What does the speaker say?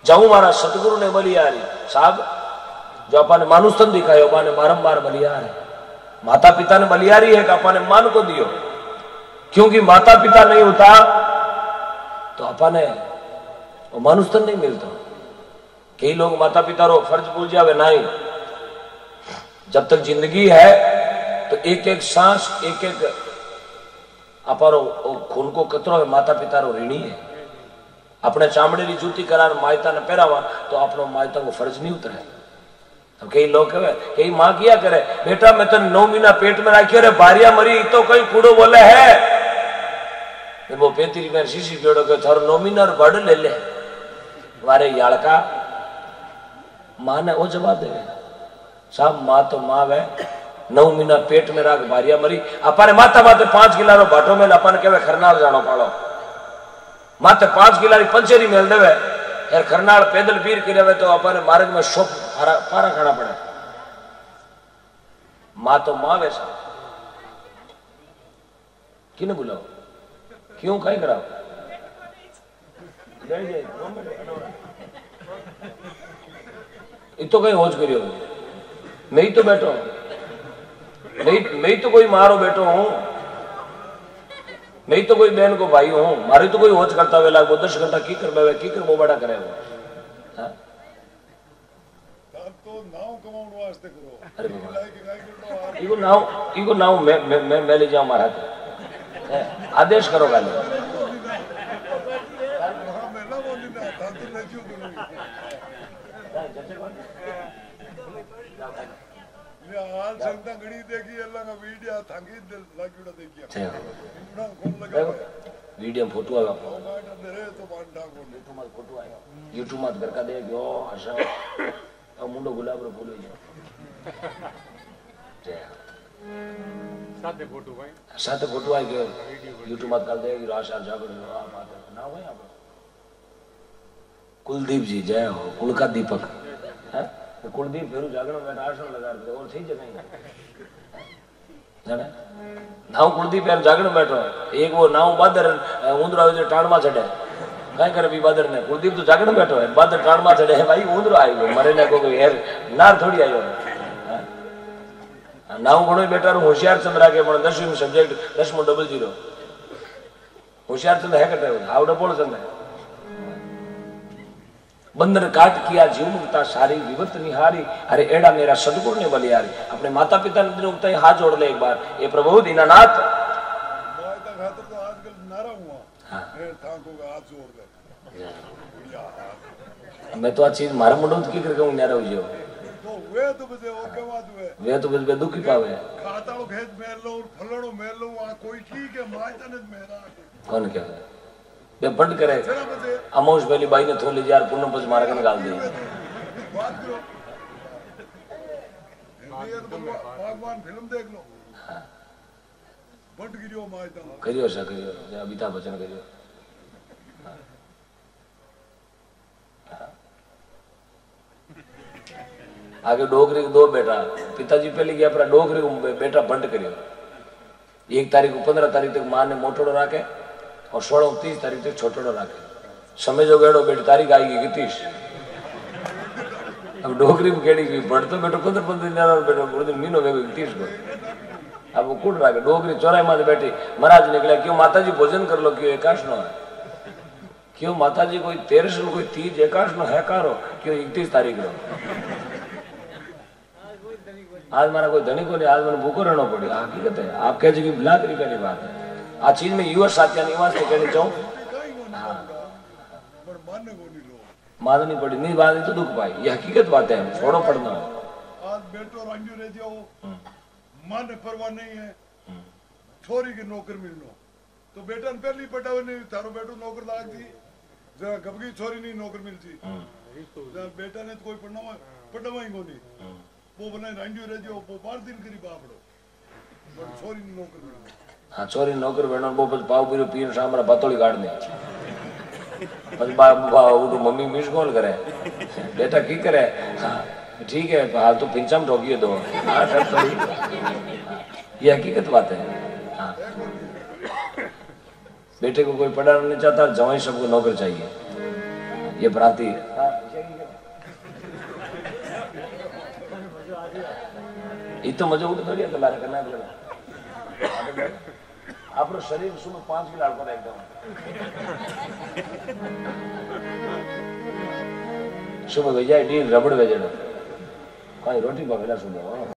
जाऊं मारा सतगुरु ने बलियारी साहब जो अपन मानुस्तन दिखायो अपन बारंबार बलियार है। माता पिता ने बलियारी है कि अपन मान को दियो, क्योंकि माता पिता नहीं होता तो अपन वो मानुस्तन नहीं मिलता। कई लोग माता पिता रो फर्ज भूल जावे नहीं। जब तक जिंदगी है तो एक एक सांस एक एक अपारो खून को कतरो है माता पिता रो ऋणी है। अपने चामड़े की जूती करार मायता ने पहरावा तो अपनो मायता को फर्ज नहीं उतरे। अब कई लोग कहे कई माँ किया करे बेटा मैं तो 9 महीना पेट में राखियो रे भारिया मरी तो कई कूड़ो बोले है। वो 35 में शीशी पेड़ो के थारो 9 महीना बड़ ले ले वारे याड़का माँ ने वो जवाब दे साहब माँ तो माँ वे 9 महीना पेट में राख भारिया मरी अपने माता माते 5 किलो भाटो में अपन के खरनाल जानो पाड़ो माते 5 किलो पंचेरी मेल देवे यार खरनाल पैदल पीर की रहे तो अपन मार्ग में शोप पारा खाना पड़े। माँ तो माँ वैसा किने बुलाओ क्यों कहीं कराओ तो कहीं होज करियो मैं ही तो बैठो मैं ही तो कोई मारो बैठो हूं मैं ही तो कोई बहन को भाई हूं मारी तो कोई होज करता हुए लाग 10 घंटा की कर बेवे की कर वो बड़ा करे वो हां तो नाव कमाउण वास्ते करो। अरे इको नाव मैं ले जाऊं मारा आदेश करो गाली हाल संता घड़ी देखी अल्लाह का वीडियो थांगी लागिड़ा देखिया वीडियो फोटो आया तो बांधा को यूट्यूब मत फोटो आया यूट्यूब मत करका दे गयो हसा और मुंडो गुलाब रो फूल जय साथे फोटो आई गयो यूट्यूब मत कर दे कि राशा जागड़ आ बात ना हो यहां पर कुलदीप जी जय हो कुल का दीपक है कुलदीप फेरू जागरण में आसन लगा दे और सही जगह जाने नाव कुलदीप यार जागरण बैठो एक वो नाव बादर उंदरा जो टाणमा चढ़े कहीं करे भी बादर ने कुलदीप तो जागरण बैठो है बादर टाणमा चढ़े है भाई उंदरा आई गयो मरे ने को यार नार थोड़ी आयो नाव घणो बेटा होशियार चंद्रा के पण 10वीं सब्जेक्ट 10मो 00 होशियार चंद्र है कटे हावड़ो बोल चंद्र बंधन काट किया जीव मुक्ता सारी विवत निहारी अरे एड़ा मेरा सदगुरु ने बलियारी। अपने माता पिता ने उगता ही हाथ जोड़ ले एक बार ये प्रभु दीनानाथ माता खातर तो आजकल नारा हुआ हां थांको का हाथ जोड़ ले मैं तो आज चीज मारा मुंडो की करके नारा हो जो तो वे तो बजे ओ के बात हुए वे तो बजे दुखी पावे खाताड़ो खेत मेल लो फलड़ो मेल लो आ कोई ठीक है माता ने मेरा कौन क्या है बे बंद करे अमोश पहली बाई ने थोली यार पूनम पज मार के निकाल दी बात करो ये तो भगवान फिल्म देख लो हां बंद गिरियो माता करियो सा करियो अमिताभ बच्चन करियो आगे डोगरी के 2 बेटा पिताजी पहले गया पर डोगरी को बेटा बंद करियो 1 तारीख को 15 तारीख तक मां ने मोटोड़ो राखे और 16 और 30 तारीख तक छोटोड़ो राखे समय जो गेड़ो बेटी तारीख आएगी 31 अब डोगरी में केड़ी की बढ़ तो बेटो 15 दिन बेटो पूरे दिन महीनों में 31 को अब वो कुड़ राखे डोगरी चौराहे में बैठी महाराज निकले क्यों माताजी भोजन कर लो क्यों एकाश नो है क्यों माताजी कोई 13 नो कोई 30 एकाश नो है कारो क्यों 31 तारीख रो आज मारा कोई धनी को नहीं आज मैंने भूखो रहना पड़ी हकीकत है आप कह जी बिला तरीका की बात है आ चीज में युवा साथिया निवास तो कहनी चाहूं मान नहीं पड़ी नहीं बात तो दुख पाई ये हकीकत बात है छोड़ो पढ़ना आज बेटो रंजू रह जाओ मन परवाह नहीं है छोरी की नौकर मिलनो तो बेटा ने पहली पटावे नहीं थारो बेटो नौकर लाग दी जरा गबगी छोरी नहीं नौकर मिलती जरा बेटा ने तो कोई पढ़ना ही कोनी वो बने रंजू रह जाओ वो 12 दिन करी बापड़ो पर छोरी ने नौकर मिलनो हाँ छोरी नौकर बहनों वो बस पाव पीरो पीर शाम रा बतौड़ी काट दे बस वो मम्मी मिस कॉल करे बेटा की करे हाँ ठीक है हाल तो पिंचम ठोकिए दो हाँ ये हकीकत बात है हाँ बेटे को कोई पढ़ाना नहीं चाहता जवाई सबको नौकर चाहिए ये भ्रांति है तो मजा उठ थोड़ी तो लारे करना पड़ेगा। आपरो शरीर सुबह 5 किलो पर एकदम सुबह भेजा डी रबड़ भेजड़ो कोई रोटी पकड़ा सुबह